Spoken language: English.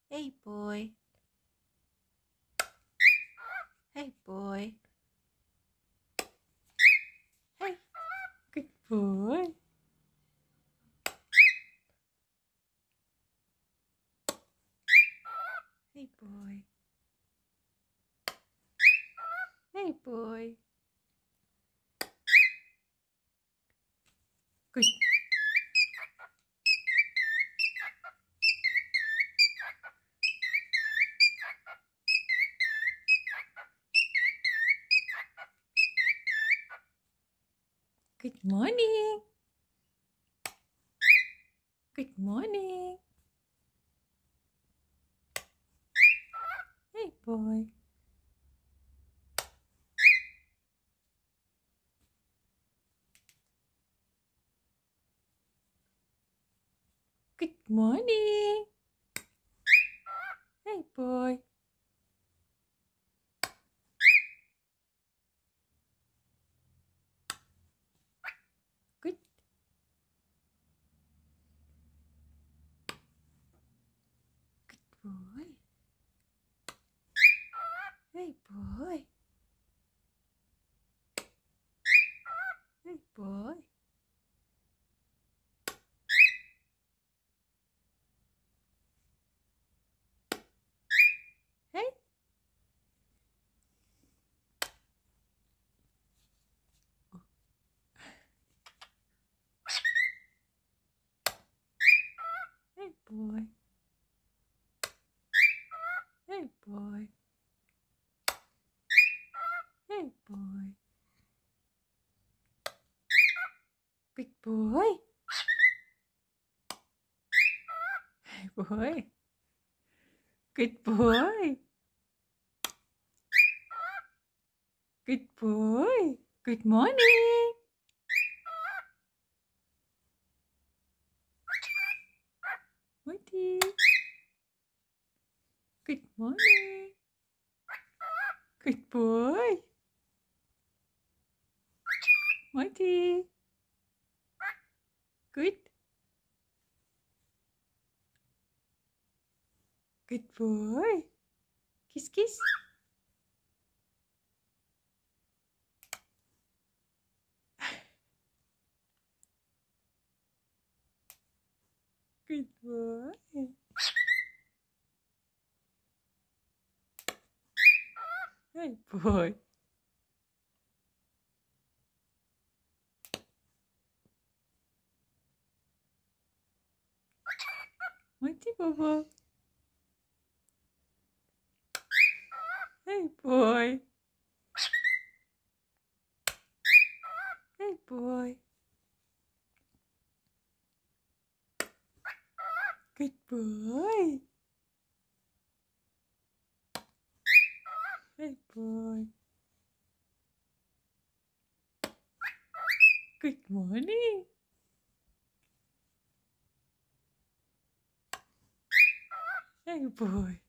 Hey boy. Hey boy. Hey. Good boy. Hey boy. Hey boy. Good. Good morning. Good morning. Hey boy. Good morning. Hey boy. Good. Good boy. Hey boy. Hey boy. Hey. Hey boy. Hey boy. Hey boy. Good boy. Hey boy. Good boy. Good boy. Good morning. Morty. Good morning. Good boy. Morty. Good. Good boy. Kiss, kiss. Good boy. Hey boy. Morty Bobo. Hey boy. Hey boy. Good boy. Hey boy. Good morning. Hey boy.